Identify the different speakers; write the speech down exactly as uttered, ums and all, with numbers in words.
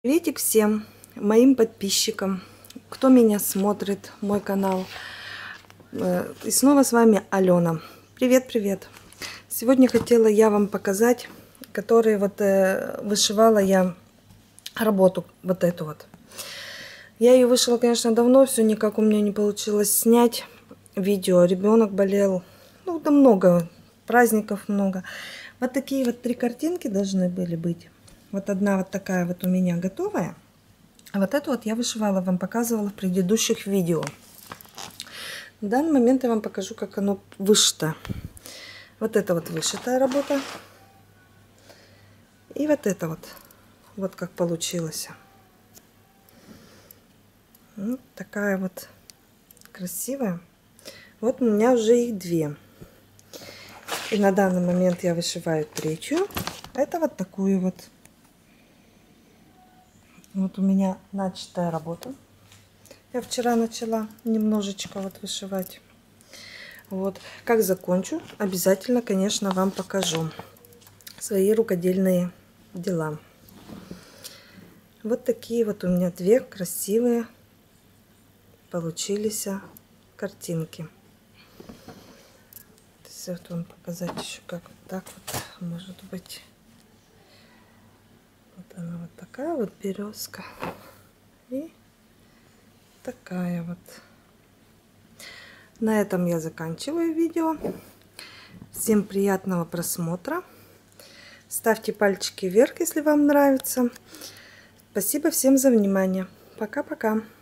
Speaker 1: Приветик всем моим подписчикам, кто меня смотрит, мой канал. И снова с вами Алена. Привет, привет. Сегодня хотела я вам показать, которые вот э, вышивала я работу, вот эту вот. Я ее вышила, конечно, давно, все никак у меня не получилось снять видео. Ребенок болел, ну да много, праздников много. Вот такие вот три картинки должны были быть. Вот одна вот такая вот у меня готовая. А вот эту вот я вышивала, вам показывала в предыдущих видео. В данный момент я вам покажу, как оно вышито. Вот это вот вышитая работа. И вот это вот. Вот как получилось. Вот такая вот красивая. Вот у меня уже их две. И на данный момент я вышиваю третью. Это вот такую вот. Вот у меня начатая работа. Я вчера начала немножечко вот вышивать. Вот. Как закончу, обязательно, конечно, вам покажу свои рукодельные дела. Вот такие вот у меня две красивые получились картинки. Вот вам показать еще, как вот так вот может быть. Вот она вот такая вот березка. И такая вот. На этом я заканчиваю видео. Всем приятного просмотра. Ставьте пальчики вверх, если вам нравится. Спасибо всем за внимание. Пока-пока.